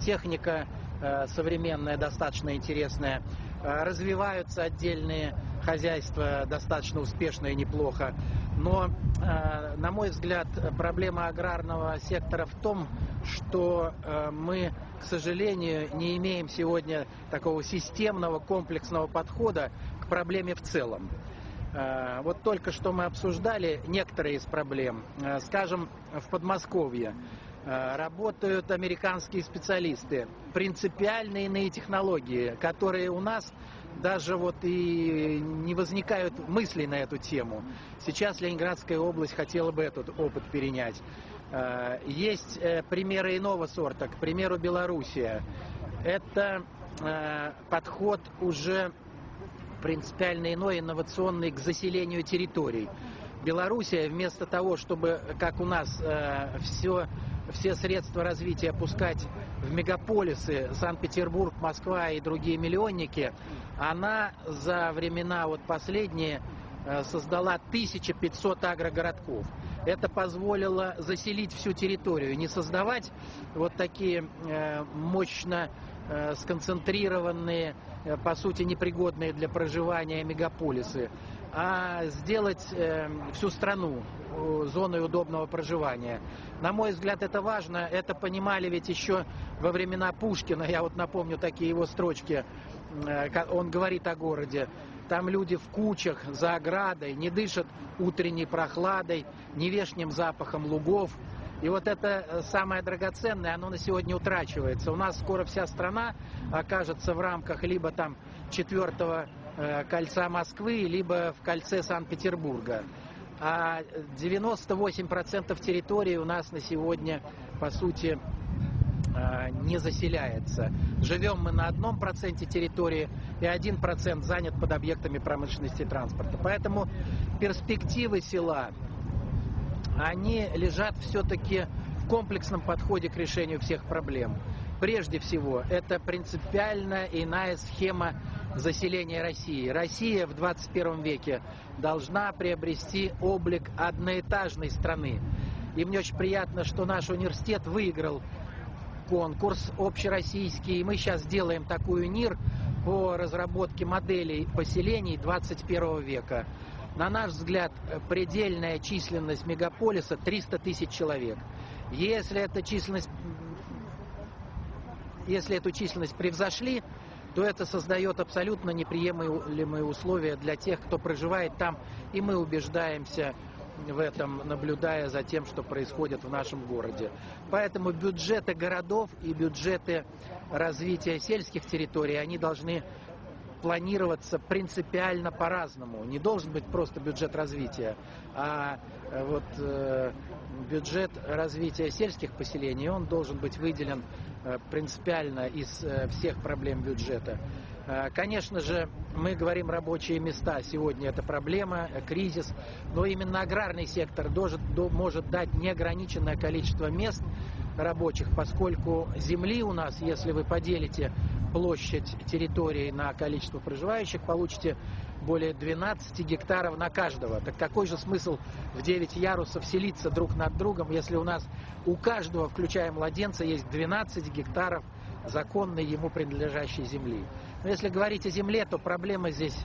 техника современная, достаточно интересная. Развиваются отдельные хозяйства достаточно успешно и неплохо. Но, на мой взгляд, проблема аграрного сектора в том, что мы, к сожалению, не имеем сегодня такого системного, комплексного подхода к проблеме в целом. Вот только что мы обсуждали некоторые из проблем. Скажем, в Подмосковье работают американские специалисты, принципиальные иные технологии, которые у нас даже вот и не возникают мыслей на эту тему. Сейчас Ленинградская область хотела бы этот опыт перенять. Есть примеры иного сорта, к примеру, Белоруссия. Это подход уже принципиально иной, инновационный к заселению территорий. Белоруссия вместо того, чтобы, как у нас, все средства развития пускать в мегаполисы, Санкт-Петербург, Москва и другие миллионники, она за времена вот последние создала 1500 агрогородков. Это позволило заселить всю территорию, не создавать вот такие мощно сконцентрированные, по сути непригодные для проживания мегаполисы, а сделать всю страну зоной удобного проживания. На мой взгляд, это важно. Это понимали ведь еще во времена Пушкина. Я вот напомню такие его строчки. Он говорит о городе. Там люди в кучах, за оградой, не дышат утренней прохладой, не вешним запахом лугов. И вот это самое драгоценное, оно на сегодня утрачивается. У нас скоро вся страна окажется в рамках либо там 4-го кольца Москвы, либо в кольце Санкт-Петербурга. А 98% территории у нас на сегодня, по сути, не заселяется. Живем мы на 1% территории, и 1% занят под объектами промышленности и транспорта. Поэтому перспективы села, они лежат все-таки в комплексном подходе к решению всех проблем. Прежде всего, это принципиально иная схема заселения России. Россия в 21 веке должна приобрести облик одноэтажной страны. И мне очень приятно, что наш университет выиграл конкурс общероссийский. И мы сейчас делаем такую НИР по разработке моделей поселений 21 века. На наш взгляд, предельная численность мегаполиса 300 тысяч человек. Если эту численность превзошли, то это создает абсолютно неприемлемые условия для тех, кто проживает там, и мы убеждаемся в этом, наблюдая за тем, что происходит в нашем городе. Поэтому бюджеты городов и бюджеты развития сельских территорий, они должны планироваться принципиально по-разному. Не должен быть просто бюджет развития, а вот бюджет развития сельских поселений, он должен быть выделен принципиально из всех проблем бюджета. Конечно же, мы говорим рабочие места. Сегодня это проблема, кризис, но именно аграрный сектор может дать неограниченное количество мест рабочих, поскольку земли у нас, если вы поделите площадь территории на количество проживающих, получите более 12 гектаров на каждого. Так какой же смысл в 9 ярусов селиться друг над другом, если у нас у каждого, включая младенца, есть 12 гектаров законной ему принадлежащей земли? Но если говорить о земле, то проблема здесь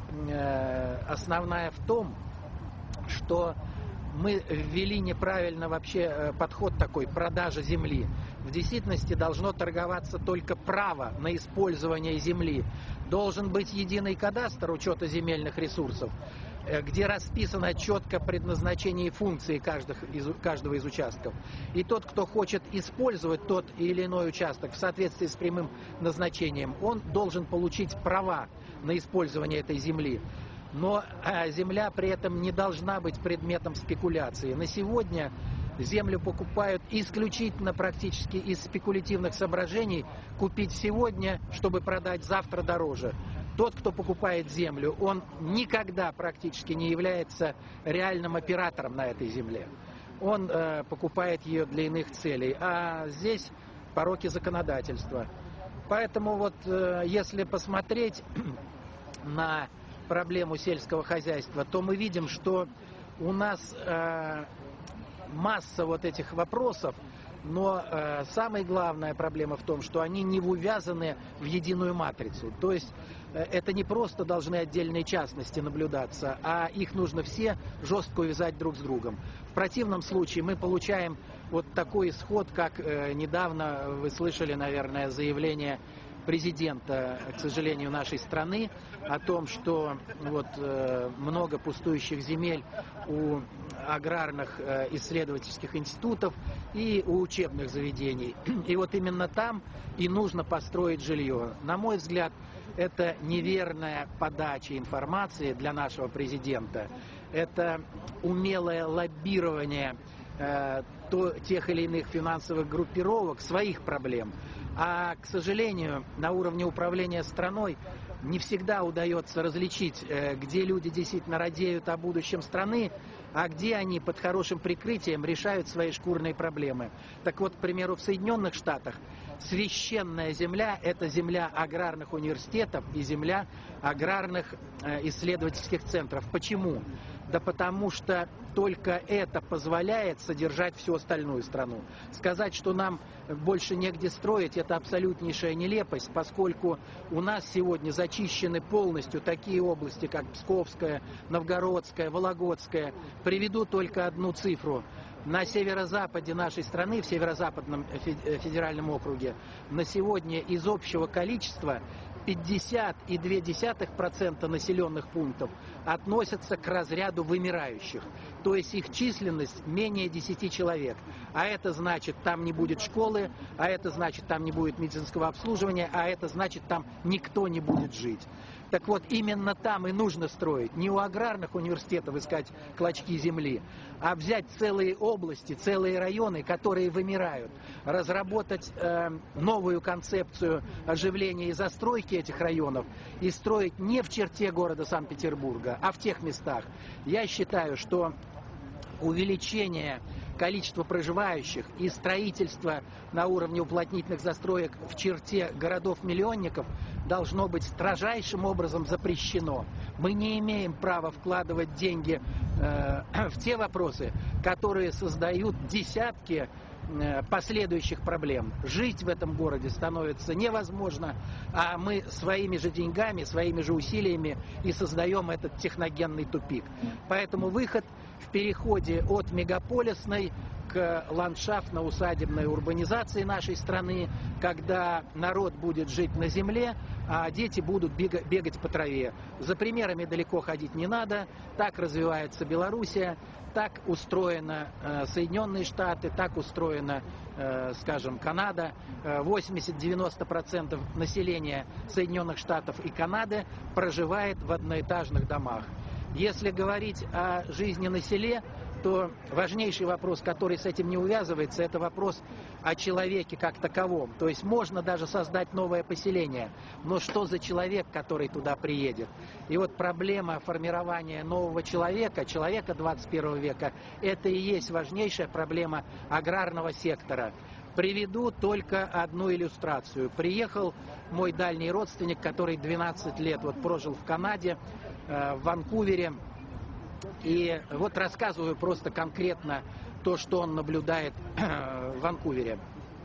основная в том, что мы ввели неправильно вообще подход такой продажи земли. В действительности должно торговаться только право на использование земли. Должен быть единый кадастр учета земельных ресурсов, где расписано четко предназначение и функции каждого из участков. И тот, кто хочет использовать тот или иной участок в соответствии с прямым назначением, он должен получить права на использование этой земли. Но земля при этом не должна быть предметом спекуляции. На сегодня землю покупают исключительно практически из спекулятивных соображений. Купить сегодня, чтобы продать завтра дороже. Тот, кто покупает землю, он никогда практически не является реальным оператором на этой земле. Он покупает ее для иных целей. А здесь пороки законодательства. Поэтому вот если посмотреть на проблему сельского хозяйства, то мы видим, что у нас масса вот этих вопросов, Но самая главная проблема в том, что они не увязаны в единую матрицу. То есть это не просто должны отдельные частности наблюдаться, а их нужно все жестко увязать друг с другом. В противном случае мы получаем вот такой исход, как недавно вы слышали, наверное, заявление президента, к сожалению, нашей страны о том, что вот много пустующих земель у аграрных исследовательских институтов и у учебных заведений. И вот именно там и нужно построить жилье. На мой взгляд, это неверная подача информации для нашего президента. Это умелое лоббирование тех или иных финансовых группировок своих проблем. А, к сожалению, на уровне управления страной не всегда удается различить, где люди действительно радеют о будущем страны, а где они под хорошим прикрытием решают свои шкурные проблемы. Так вот, к примеру, в Соединенных Штатах священная земля – это земля аграрных университетов и земля аграрных исследовательских центров. Почему? Да потому что только это позволяет содержать всю остальную страну. Сказать, что нам больше негде строить, это абсолютнейшая нелепость, поскольку у нас сегодня зачищены полностью такие области, как Псковская, Новгородская, Вологодская. Приведу только одну цифру. На северо-западе нашей страны, в северо-западном федеральном округе, на сегодня из общего количества 50,2% населенных пунктов относятся к разряду вымирающих. То есть их численность менее 10 человек. А это значит, там не будет школы, а это значит, там не будет медицинского обслуживания, а это значит, там никто не будет жить. Так вот, именно там и нужно строить. Не у аграрных университетов искать клочки земли, а взять целые области, целые районы, которые вымирают, разработать новую концепцию оживления и застройки этих районов и строить не в черте города Санкт-Петербурга, а в тех местах. Я считаю, что увеличение количества проживающих и строительство на уровне уплотнительных застроек в черте городов-миллионников должно быть строжайшим образом запрещено. Мы не имеем права вкладывать деньги в те вопросы, которые создают десятки последующих проблем. Жить в этом городе становится невозможно, а мы своими же деньгами, своими же усилиями и создаем этот техногенный тупик. Поэтому выход в переходе от мегаполисной к ландшафтно-усадебной урбанизации нашей страны, когда народ будет жить на земле, а дети будут бегать по траве. За примерами далеко ходить не надо. Так развивается Белоруссия, так устроена Соединенные Штаты, так устроена, скажем, Канада. 80-90% населения Соединенных Штатов и Канады проживает в одноэтажных домах. Если говорить о жизни на селе, то важнейший вопрос, который с этим не увязывается, это вопрос о человеке как таковом. То есть можно даже создать новое поселение, но что за человек, который туда приедет? И вот проблема формирования нового человека 21 века, это и есть важнейшая проблема аграрного сектора. Приведу только одну иллюстрацию. Приехал мой дальний родственник, который 12 лет вот прожил в Канаде, в Ванкувере. И вот рассказываю просто конкретно то, что он наблюдает в Ванкувере.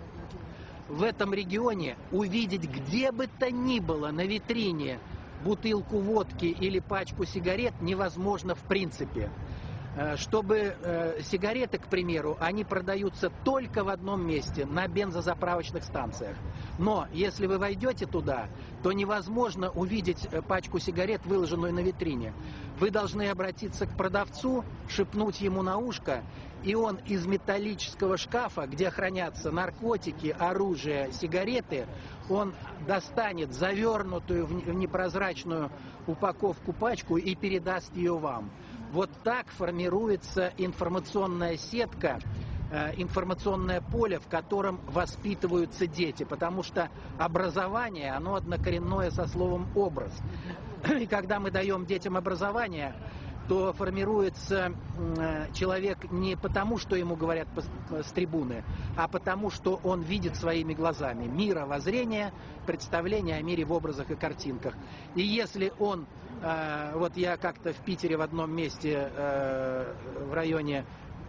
В этом регионе увидеть где бы то ни было на витрине бутылку водки или пачку сигарет невозможно в принципе. Чтобы сигареты, к примеру, они продаются только в одном месте, на бензозаправочных станциях. Но если вы войдете туда, то невозможно увидеть пачку сигарет, выложенную на витрине. Вы должны обратиться к продавцу, шепнуть ему на ушко, и он из металлического шкафа, где хранятся наркотики, оружие, сигареты, он достанет завернутую в непрозрачную упаковку пачку и передаст ее вам. Вот так формируется информационная сетка, информационное поле, в котором воспитываются дети, потому что образование, оно однокоренное со словом «образ». И когда мы даем детям образование, то формируется человек не потому, что ему говорят с трибуны, а потому, что он видит своими глазами мировоззрение, представление о мире в образах и картинках. И если он, вот я как-то в Питере в одном месте в районе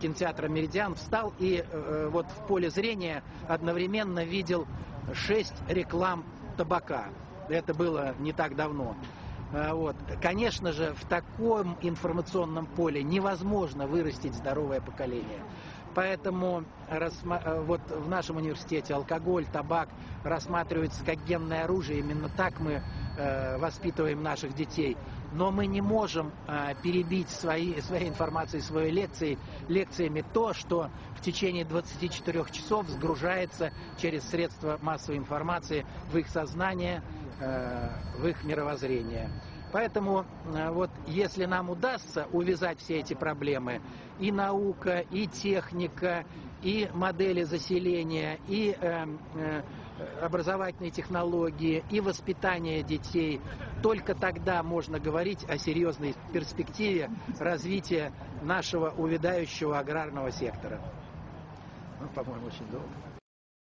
кинотеатра «Меридиан», встал и вот в поле зрения одновременно видел 6 реклам табака. Это было не так давно. Вот. Конечно же, в таком информационном поле невозможно вырастить здоровое поколение. Поэтому вот в нашем университете алкоголь, табак рассматриваются как генное оружие. Именно так мы воспитываем наших детей. Но мы не можем перебить своей информацией, своей лекциями то, что в течение 24 часов сгружается через средства массовой информации в их сознание, в их мировоззрение. Поэтому вот если нам удастся увязать все эти проблемы, и наука, и техника, и модели заселения, и образовательные технологии, и воспитание детей, только тогда можно говорить о серьезной перспективе развития нашего увядающего аграрного сектора. Ну, по-моему, очень долго.